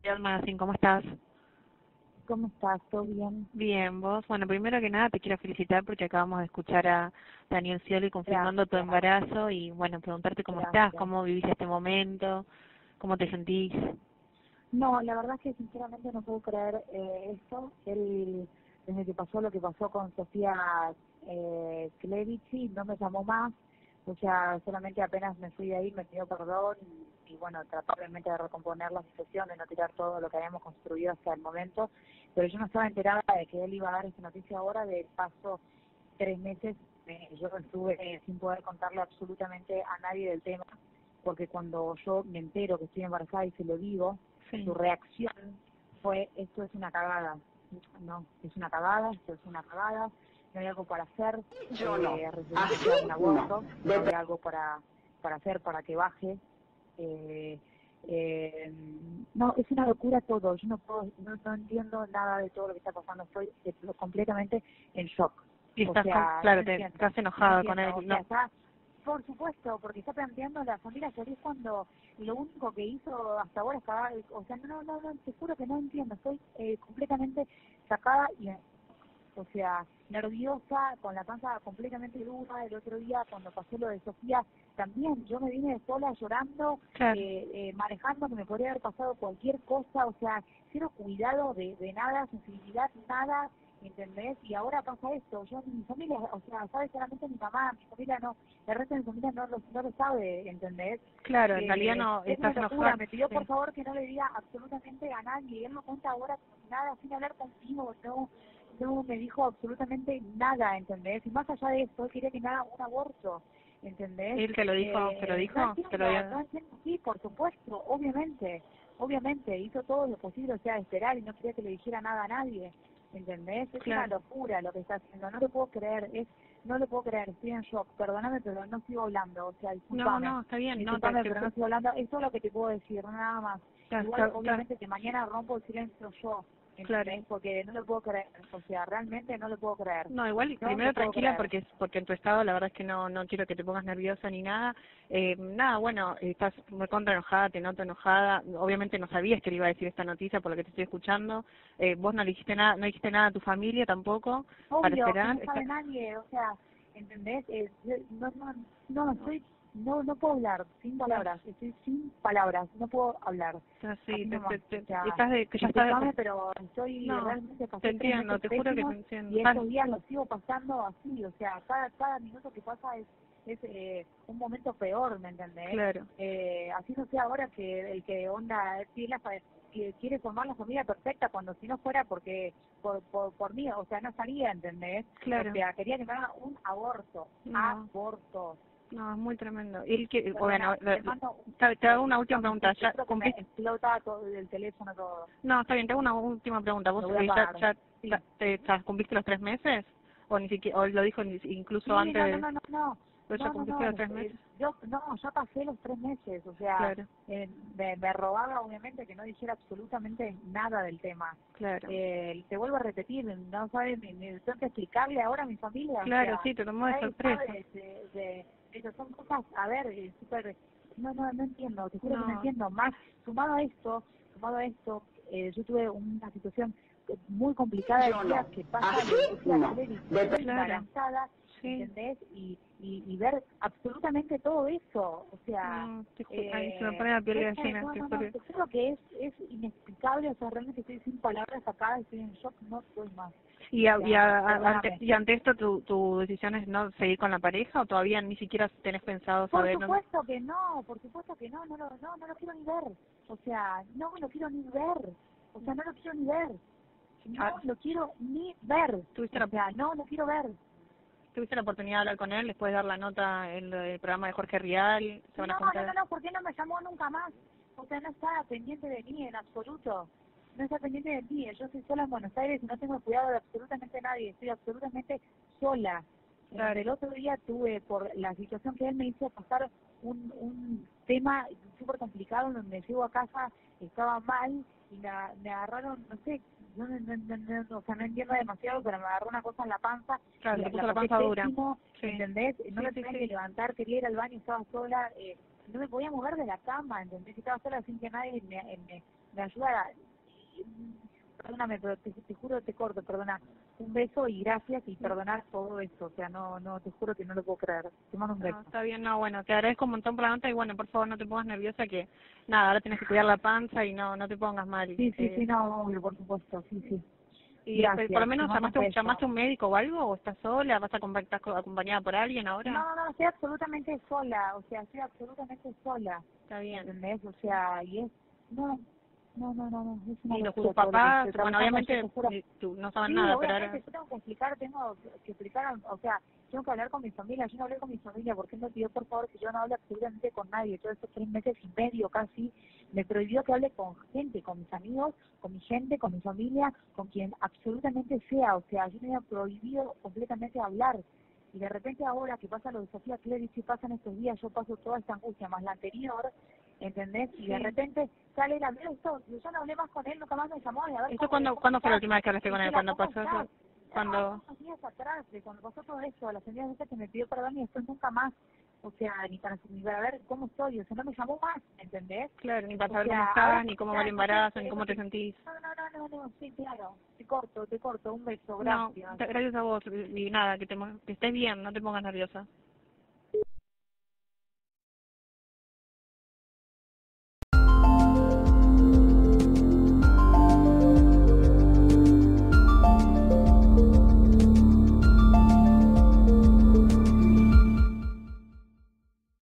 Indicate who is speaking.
Speaker 1: Ciudad Magazine, ¿cómo estás?
Speaker 2: ¿Cómo estás? ¿Todo bien?
Speaker 1: Bien, vos. Bueno, primero que nada te quiero felicitar porque acabamos de escuchar a Daniel Scioli confirmando tu
Speaker 2: Gracias,
Speaker 1: embarazo y bueno, preguntarte cómo estás,
Speaker 2: gracias.
Speaker 1: cómo vivís este momento, cómo te sentís.
Speaker 2: No, la verdad es que sinceramente no puedo creer esto. Él, desde que pasó lo que pasó con Sofía Clerici, no me llamó más. O sea, solamente apenas me fui de ahí, me pidió perdón y bueno, trató obviamente de recomponer la situación, de no tirar todo lo que habíamos construido hasta el momento. Pero yo no estaba enterada de que él iba a dar esta noticia ahora. De paso, 3 meses yo estuve sin poder contarle absolutamente a nadie del tema, porque cuando yo me entero que estoy embarazada y se lo digo,
Speaker 1: Sí.
Speaker 2: su reacción fue: esto es una cagada. No, es una cagada, esto es una cagada, no hay algo para hacer,
Speaker 3: Yo no.
Speaker 2: referirse a un aborto, no hay algo para hacer para que baje. Eh, no, es una locura todo. Yo no entiendo nada de todo lo que está pasando. Estoy completamente en shock.
Speaker 1: Y
Speaker 2: O
Speaker 1: estás,
Speaker 2: sea,
Speaker 1: claro,
Speaker 2: no entiendo,
Speaker 1: estás
Speaker 2: no
Speaker 1: enojada con
Speaker 2: entiendo.
Speaker 1: él,
Speaker 2: O
Speaker 1: ¿no?
Speaker 2: sea, está, por supuesto, porque está planteando la familia feliz cuando lo único que hizo hasta ahora estaba, o sea, no, te juro que no entiendo. Estoy completamente sacada y, o sea, nerviosa, con la panza completamente dura. El otro día, cuando pasó lo de Sofía, también yo me vine sola llorando,
Speaker 1: Claro.
Speaker 2: manejando, que me podría haber pasado cualquier cosa. O sea, cero cuidado de nada, sensibilidad, nada, ¿entendés? Y ahora pasa esto. Yo, mi familia, o sea, sabe solamente mi mamá, mi familia no, el resto de mi familia no lo sabe, ¿entendés?
Speaker 1: Claro, en realidad no
Speaker 2: Es una
Speaker 1: estás
Speaker 2: locura.
Speaker 1: enojada.
Speaker 2: Me pidió
Speaker 1: Sí.
Speaker 2: por favor que no le diga absolutamente a nadie. Él no cuenta ahora nada, sin hablar contigo. No me dijo absolutamente nada, ¿entendés? Y más allá de esto, él quería que me haga un aborto, ¿entendés?
Speaker 1: ¿Él te lo dijo? ¿Te lo dijo?
Speaker 2: No
Speaker 1: ¿Te lo
Speaker 2: entiendo,
Speaker 1: dio?
Speaker 2: no entiendo. Sí, por supuesto, obviamente, hizo todo lo posible, o sea, esperar, y no quería que le dijera nada a nadie, ¿entendés? Es una
Speaker 1: Claro.
Speaker 2: locura lo que está haciendo, no lo puedo creer, no lo puedo creer, estoy en shock. Perdóname, pero no sigo hablando, o sea, discúlpame.
Speaker 1: No, está bien, no,
Speaker 2: Discúlpame, pero no sigo hablando. Eso es lo que te puedo decir, nada más. Igual, obviamente, que mañana rompo el silencio yo,
Speaker 1: claro.
Speaker 2: ¿entendés? Porque no lo puedo creer, o sea, realmente no lo puedo creer.
Speaker 1: No, igual
Speaker 2: No
Speaker 1: primero
Speaker 2: lo puedo
Speaker 1: tranquila
Speaker 2: creer.
Speaker 1: porque en tu estado la verdad es que no quiero que te pongas nerviosa ni nada. Nada, bueno, estás muy contra enojada, te noto enojada. Obviamente no sabías que le iba a decir esta noticia por lo que te estoy escuchando. Vos no le dijiste nada, no dijiste nada a tu familia tampoco para
Speaker 2: Obvio, que
Speaker 1: esperar.
Speaker 2: no sabe nadie, o sea, ¿entendés? No puedo hablar, sin palabras, estoy sin palabras, no puedo hablar.
Speaker 1: Sí,
Speaker 2: Así nomás, o sea,
Speaker 1: estás de, que ya
Speaker 2: disculpame,
Speaker 1: estás.
Speaker 2: pero estoy
Speaker 1: No,
Speaker 2: realmente,
Speaker 1: te
Speaker 2: pasé 3
Speaker 1: entiendo,
Speaker 2: meses
Speaker 1: te juro que te
Speaker 2: pésimos,
Speaker 1: entiendo.
Speaker 2: y estos días los sigo pasando así, o sea, cada minuto que pasa es un momento peor, ¿me entendés?
Speaker 1: Claro.
Speaker 2: Así no sé ahora que el que onda que quiere formar la familia perfecta, cuando si no fuera porque por mí, o sea, no salía, ¿entendés?
Speaker 1: Claro.
Speaker 2: O sea, quería que me haga un aborto.
Speaker 1: No, es muy tremendo. Y el que,
Speaker 2: Perdona,
Speaker 1: bueno,
Speaker 2: te mando
Speaker 1: te hago una última pregunta. ¿Ya
Speaker 2: que me
Speaker 1: cumpliste?
Speaker 2: explota todo el teléfono, todo.
Speaker 1: No, está bien, te hago una última pregunta. ¿Vos
Speaker 2: Lo voy a pagar. Sí.
Speaker 1: ya cumpliste los 3 meses? ¿O ni siquiera, o lo dijo incluso
Speaker 2: Sí,
Speaker 1: antes de...?
Speaker 2: no.
Speaker 1: ¿Pero ya cumpliste los 3 meses?
Speaker 2: Yo ya pasé los 3 meses, o sea,
Speaker 1: Claro.
Speaker 2: me rogaba obviamente que no dijera absolutamente nada del tema.
Speaker 1: Claro.
Speaker 2: Te vuelvo a repetir, no sabes, me tengo que explicarle ahora a mi familia.
Speaker 1: Claro,
Speaker 2: o sea,
Speaker 1: sí, te tomó de sorpresa.
Speaker 2: Esas son cosas, a ver, súper, no entiendo, te juro que no
Speaker 1: No,
Speaker 2: entiendo. Más, sumado a esto, yo tuve una situación muy complicada el día que pasa de Sofía Clerici, embarazada,
Speaker 1: sí.
Speaker 2: ¿entendés? Y ver absolutamente todo eso, o sea...
Speaker 1: No, ay, se me pone la piel de gallina.
Speaker 2: te juro que es inexplicable, o sea, realmente estoy sin palabras acá, estoy en shock, no estoy más.
Speaker 1: ¿Y,
Speaker 2: Perdóname.
Speaker 1: ante esto tu decisión es no seguir con la pareja o todavía ni siquiera tenés pensado saber?
Speaker 2: Por supuesto que no, no lo quiero ni ver, o sea, no lo quiero ni ver, o sea, no lo quiero ni ver, no lo quiero ni ver, o sea, no lo quiero ver.
Speaker 1: ¿Tuviste la oportunidad de hablar con él después de dar la nota en el programa de Jorge Rial?
Speaker 2: No, porque no me llamó nunca más, o sea, no está pendiente de mí en absoluto, no está pendiente de mí, yo estoy sola en Buenos Aires y no tengo cuidado de absolutamente nadie, estoy absolutamente sola. Claro. El otro día tuve, por la situación que él me hizo pasar, un tema súper complicado donde llego a casa, estaba mal y me agarraron, no sé, o sea, no entiendo demasiado, pero me agarró una cosa en la panza.
Speaker 1: Claro,
Speaker 2: y
Speaker 1: te puso la panza dura. Sí.
Speaker 2: ¿Entendés? No me tenía que levantar, quería ir al baño, estaba sola, no me podía mover de la cama, ¿entendés? Estaba sola sin que nadie me ayuda, perdóname, pero te juro, te corto, perdona, un beso y gracias y perdonar todo esto, o sea, no, te juro que no lo puedo creer, te mando un
Speaker 1: No,
Speaker 2: beso.
Speaker 1: está bien, no, bueno, te agradezco un montón por la nota y bueno, por favor no te pongas nerviosa que, nada, ahora tienes que cuidar la panza y no te pongas mal.
Speaker 2: Sí, no, obvio, por supuesto, sí.
Speaker 1: Y por lo
Speaker 2: Gracias, te
Speaker 1: menos
Speaker 2: mando un beso.
Speaker 1: llamaste a un médico o algo, o estás sola, vas a estás acompañada por alguien ahora.
Speaker 2: No, estoy absolutamente sola, o sea, estoy absolutamente sola,
Speaker 1: Está bien.
Speaker 2: ¿entendés? O sea, y es, no, es una
Speaker 1: Y
Speaker 2: locura
Speaker 1: tus
Speaker 2: todo lo que
Speaker 1: papás,
Speaker 2: estoy
Speaker 1: bueno,
Speaker 2: atravesando, yo
Speaker 1: obviamente
Speaker 2: te juro.
Speaker 1: tú no saben
Speaker 2: Sí,
Speaker 1: nada, pero ahora...
Speaker 2: obviamente, yo tengo que explicar, o sea, tengo que hablar con mi familia, yo no hablé con mi familia porque él me pidió por favor que yo no hable absolutamente con nadie, todos estos 3 meses y medio casi, me prohibió que hable con gente, con mis amigos, con mi gente, con mi familia, con quien absolutamente sea, o sea, yo me había prohibido completamente hablar, y de repente ahora que pasa lo de Sofía Clerici y pasan estos días, yo paso toda esta angustia más la anterior, ¿entendés? Y de repente sale el amigo, esto, yo no hablé más con él, nunca más me llamó, y a ver
Speaker 1: ¿Eso
Speaker 2: cómo
Speaker 1: cuándo fue la
Speaker 2: estás.
Speaker 1: última vez que hablaste con él? ¿Cuándo
Speaker 2: ¿Cómo
Speaker 1: pasó
Speaker 2: estás?
Speaker 1: eso? Cuando...
Speaker 2: Unos días atrás, de cuando pasó todo esto, la señora esa que me pidió perdón y después nunca más, o sea, ni para ver cómo estoy, o sea, no me llamó más, ¿entendés?
Speaker 1: Claro, ni para
Speaker 2: O
Speaker 1: saber cómo
Speaker 2: sea,
Speaker 1: estás,
Speaker 2: ahora
Speaker 1: ni cómo va
Speaker 2: ya,
Speaker 1: el embarazo, ni cómo te sentís.
Speaker 2: no, sí, claro, te corto, un beso,
Speaker 1: No,
Speaker 2: gracias.
Speaker 1: gracias a vos y nada, que estés bien, no te pongas nerviosa.